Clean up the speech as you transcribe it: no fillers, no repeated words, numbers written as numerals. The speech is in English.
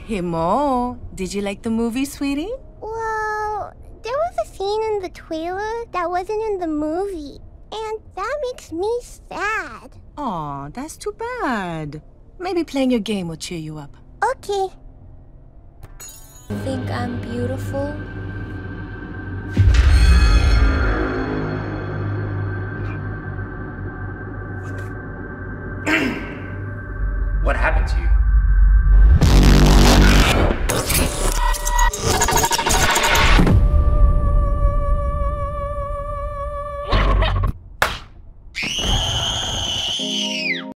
Hey, Mo, did you like the movie, sweetie? Well, there was a scene in the trailer that wasn't in the movie, and that makes me sad. Aw, that's too bad. Maybe playing your game will cheer you up. Okay. Think I'm beautiful?